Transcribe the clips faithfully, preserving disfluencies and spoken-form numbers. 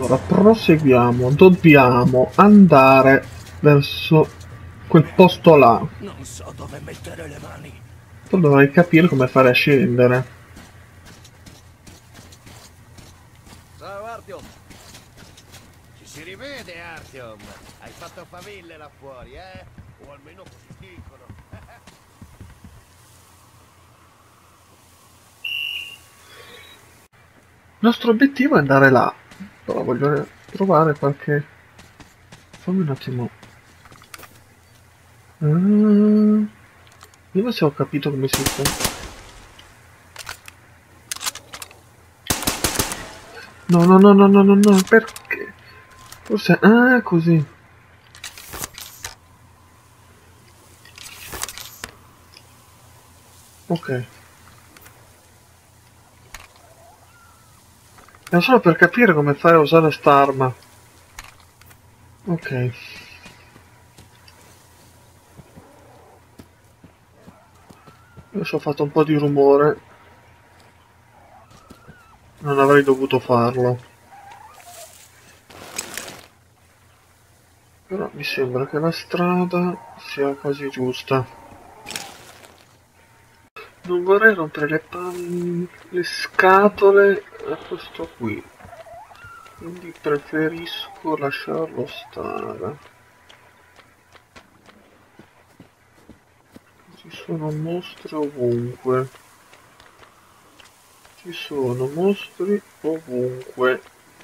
Allora, proseguiamo. Dobbiamo andare verso quel posto là. Non so dove mettere le mani. Poi dovrei capire come fare a scendere. Ciao Artyom! Ci si rivede, Artyom! Hai fatto faville là fuori, eh? O almeno così dicono. Il nostro obiettivo è andare là. Però voglio trovare qualche... Fammi un attimo... Uh... Vediamo se ho capito come si fa. No, no, no, no, no, no, no, perché? Forse... Ah, così. Ok. È solo per capire come fare a usare st'arma. Ok. Adesso ho fatto un po' di rumore. Non avrei dovuto farlo. Però mi sembra che la strada sia quasi giusta. Non vorrei rompere le, pan... le scatole a questo qui. Quindi preferisco lasciarlo stare. Ci sono mostri ovunque. Ci sono mostri ovunque.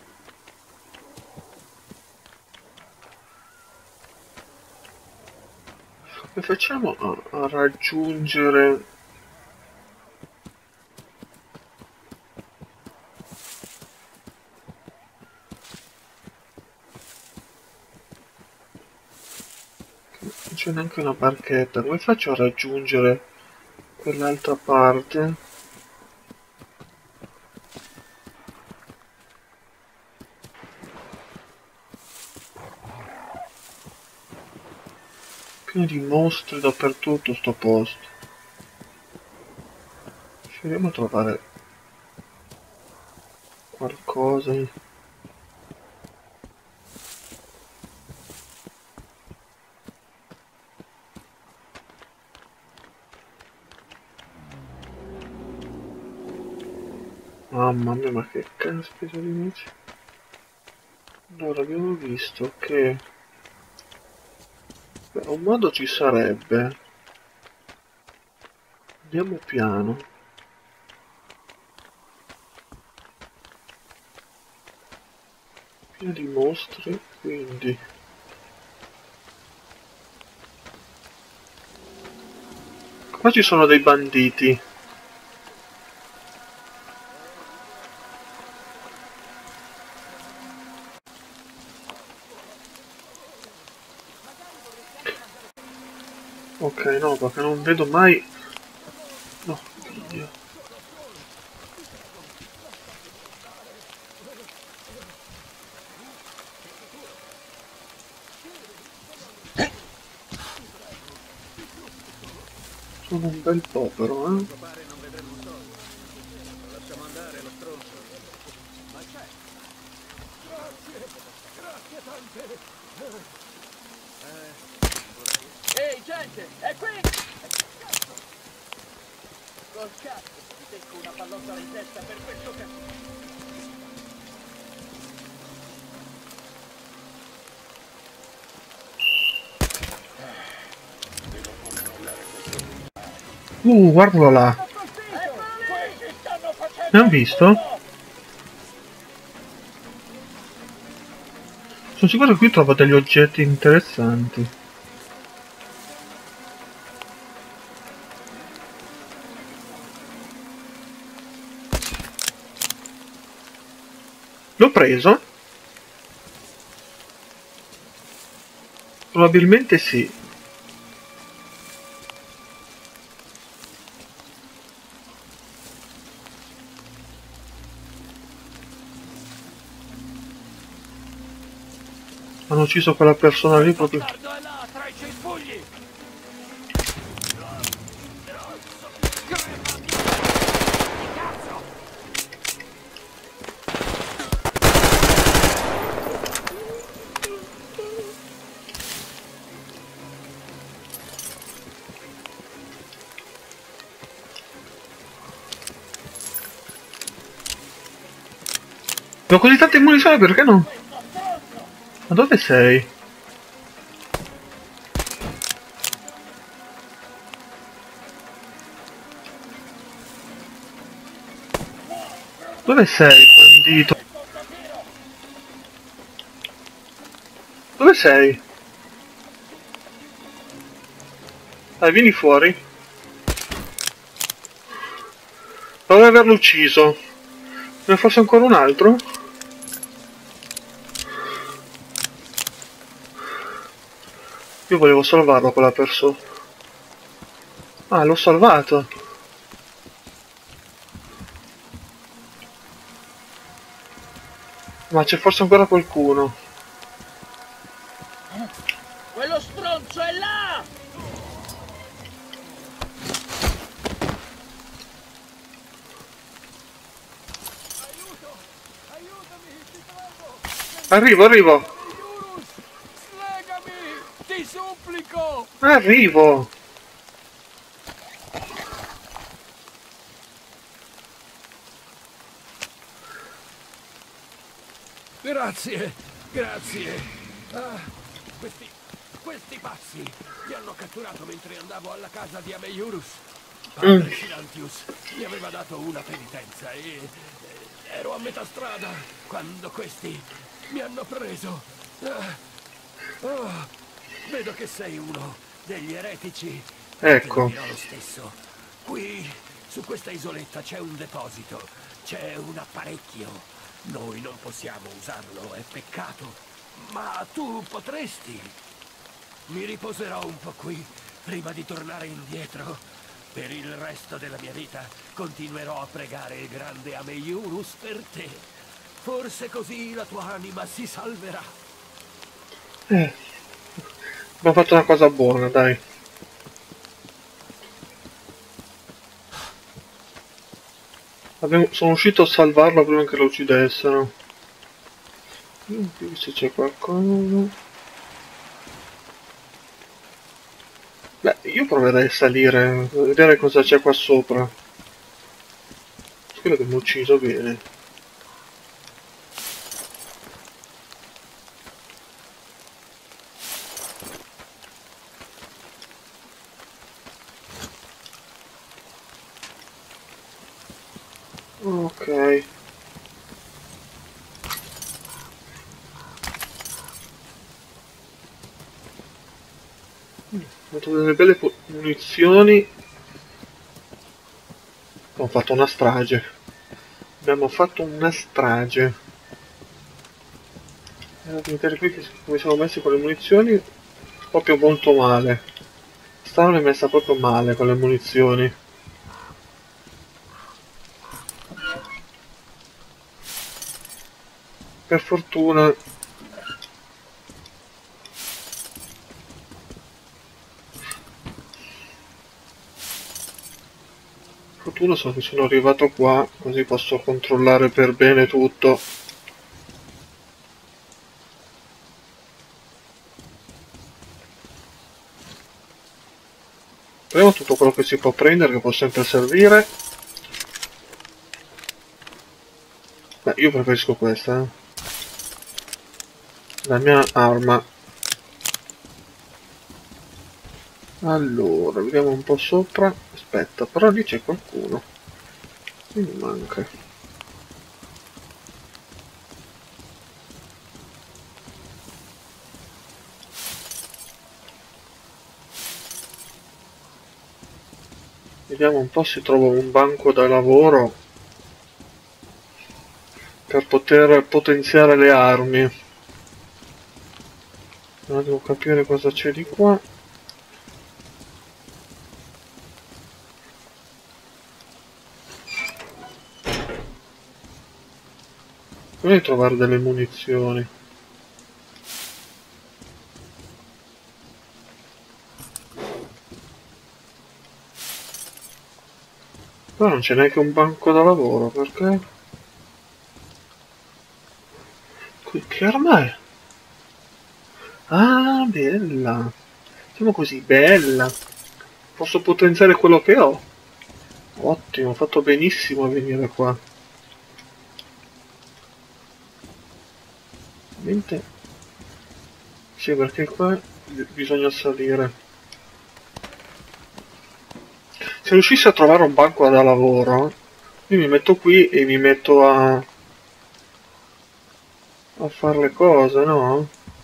Come facciamo a, a raggiungere... Non c'è neanche una barchetta. Come faccio a raggiungere quell'altra parte? Pieno di mostri dappertutto sto posto. Riusciremo a trovare qualcosa? Mamma mia, ma che caspita di amici. Allora, abbiamo visto che... Beh, un modo ci sarebbe. Andiamo piano. Pieno di mostri, quindi... Qua ci sono dei banditi. Ok, no, perché non vedo mai... No, Dio. Sono un bel po' però, eh. Pare non vedremo un soldo. Lo lasciamo andare, lo stronzo. Ma c'è. Grazie, grazie tante. Eh, Ehi, gente, è qui! Col cazzo, ti secco una pallottola in testa per questo cazzo. Uh, guardalo là. Mi hanno visto? Sono sicuro che qui trovo degli oggetti interessanti. L'ho preso? Probabilmente sì. Hanno ucciso quella persona lì proprio. Bastardo è là, tra i cespugli! Ho così tante munizioni, perché no? Ma dove sei? Dove sei, bandito? Dove sei? Dai, vieni fuori. Dovrei averlo ucciso. Ne fosse ancora un altro? Io volevo salvarlo quella persona. Ah, l'ho salvato. Ma c'è forse ancora qualcuno. Quello stronzo è là! Aiuto! Aiutami, ti prego! Arrivo, arrivo. Yurus! Slegami! Ti supplico! Arrivo. Grazie, grazie. Ah, questi, questi pazzi mi hanno catturato mentre andavo alla casa di Ameiurus. Padre Mm. Silantius mi aveva dato una penitenza e eh, ero a metà strada quando questi mi hanno preso. Ah, oh, vedo che sei uno degli eretici. Te lo Ecco. dirò lo stesso. Qui, su questa isoletta, c'è un deposito, c'è un apparecchio. Noi non possiamo usarlo, è peccato. Ma tu potresti. Mi riposerò un po' qui prima di tornare indietro. Per il resto della mia vita continuerò a pregare il grande Ameiurus per te. Forse così la tua anima si salverà. Eh. Abbiamo fatto una cosa buona, dai. Abbiamo- sono uscito a salvarlo prima che lo uccidessero. Mm, qui se c'è qualcosa. Beh, io proverei a salire, a vedere cosa c'è qua sopra. Quello che mi ha ucciso bene. Ok. Ho trovato delle belle pu- munizioni. Ho fatto una strage. Abbiamo fatto una strage. Andiamo a vedere qui che- come siamo messi con le munizioni. Proprio molto male. Stanno è messa proprio male con le munizioni. Per fortuna. Fortuna so che sono arrivato qua, così posso controllare per bene tutto. Prendiamo tutto quello che si può prendere, che può sempre servire. Beh, io preferisco questa, eh. La mia arma. Allora, vediamo un po' sopra. Aspetta, però lì c'è qualcuno. Qui mi manca. Vediamo un po' se trovo un banco da lavoro per poter potenziare le armi. Allora, devo capire cosa c'è di qua. Dovrei trovare delle munizioni. Però non c'è neanche un banco da lavoro, perché? Qui- Che arma è? Ah, bella. Siamo così, bella. Posso potenziare quello che ho. Ottimo, ho fatto benissimo a venire qua. Niente. Sì, perché qua bisogna salire. Se riuscissi a trovare un banco da lavoro, io mi metto qui e mi metto a, a fare le cose, no?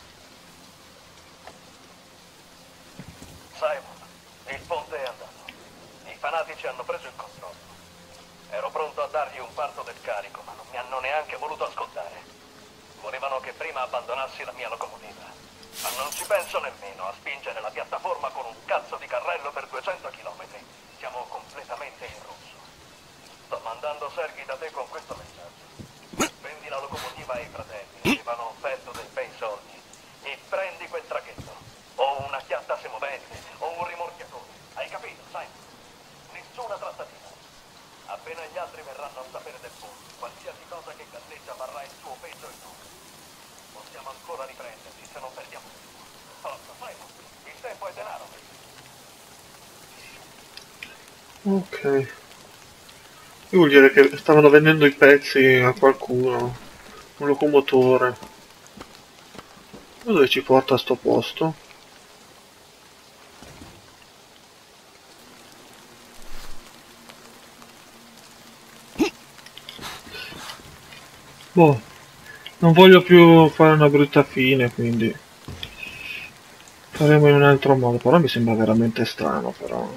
Simon, il ponte è andato. I fanatici hanno preso il controllo. Ero pronto a dargli un parto del carico, ma non mi hanno neanche voluto ascoltare. Volevano che prima abbandonassi la mia locomotiva. Ma non ci penso nemmeno a spingere la piattaforma con un cazzo di carrello per duecento chilometri. Siamo completamente in rosso. Sto mandando Sergei da te con questo messaggio. Vendi la locomotiva ai fratelli, avevano offerto dei bei soldi. E prendi quel traghetto. O una chiatta semovente, o un rimorchiatore. Hai capito, sai? Nessuna trattativa. Appena gli altri verranno a sapere del ponte, qualsiasi cosa che galleggia varrà il suo peso e noi. Possiamo ancora riprenderci se non perdiamo tempo. Forza, Simon, il tempo è denaro. Ok. Vuol dire che stavano vendendo i pezzi a qualcuno. Un locomotore. Dove ci porta a sto posto? Boh, non voglio più fare una brutta fine, quindi faremo in un altro modo. Però mi sembra veramente strano, però.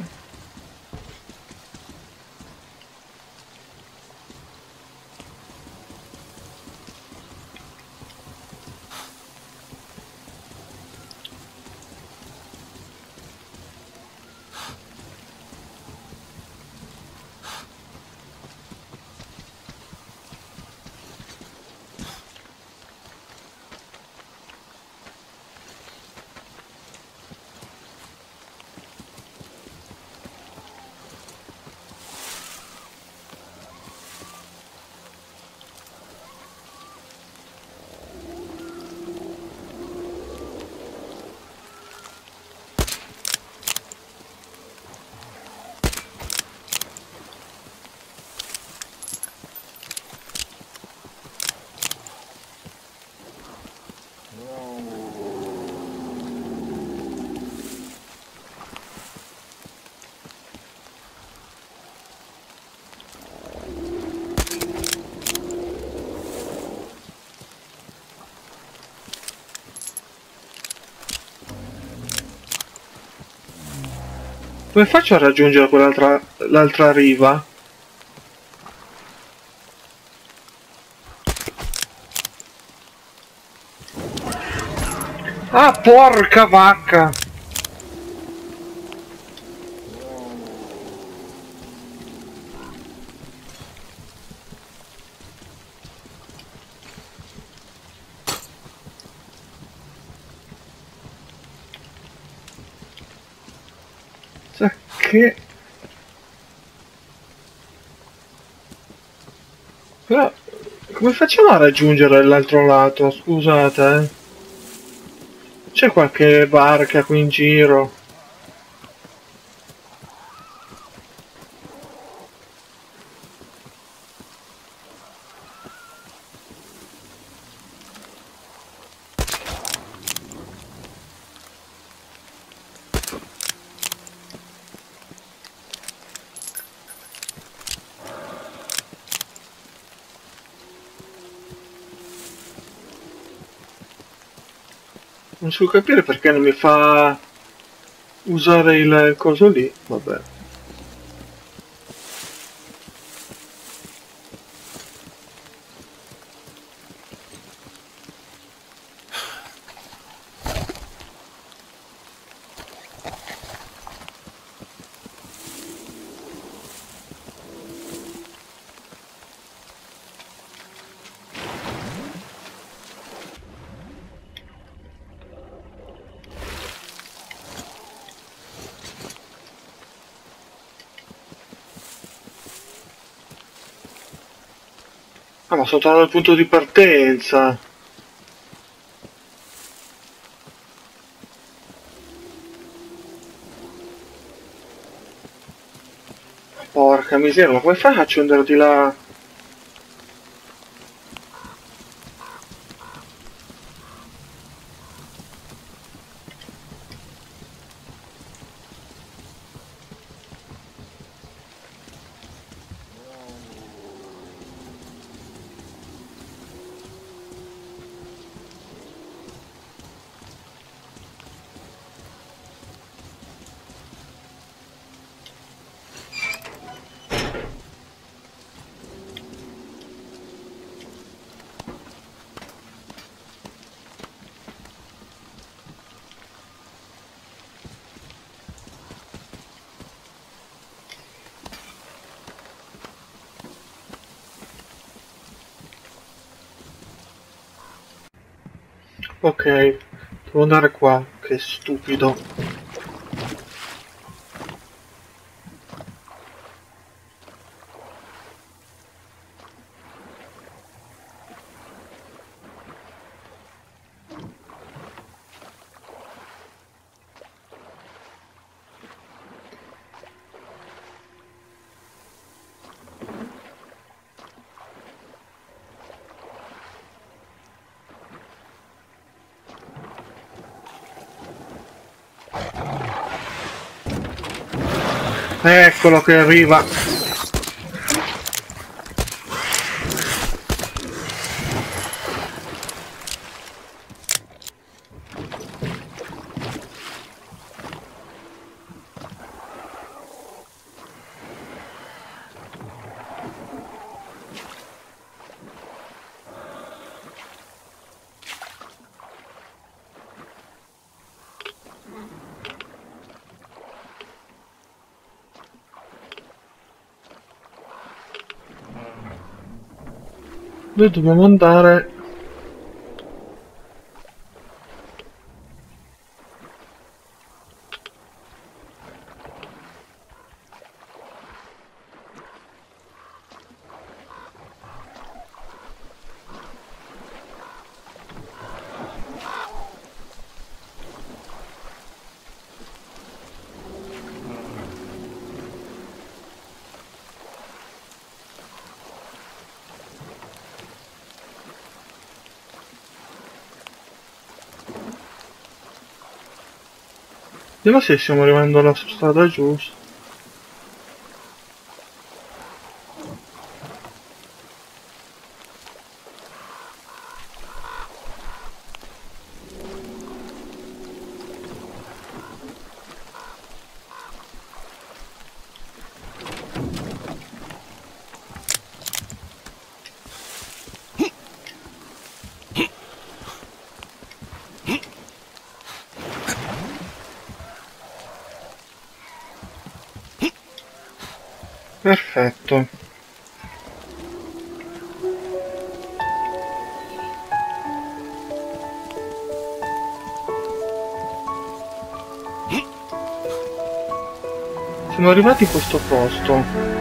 Come faccio a raggiungere quell'altra l'altra riva? Ah, porca vacca! Sa che... Però... Come facciamo a raggiungere l'altro lato? Scusate, eh. C'è qualche barca qui in giro? Non so capire perché non mi fa usare il coso lì. Vabbè. Ah, ma sono tornato al punto di partenza. Porca miseria, ma come faccio ad andare di là? Ok, devo andare qua, che stupido. Eccolo che arriva. Noi dobbiamo andare. Vediamo se stiamo arrivando alla strada giusta. Perfetto. Siamo arrivati in questo posto.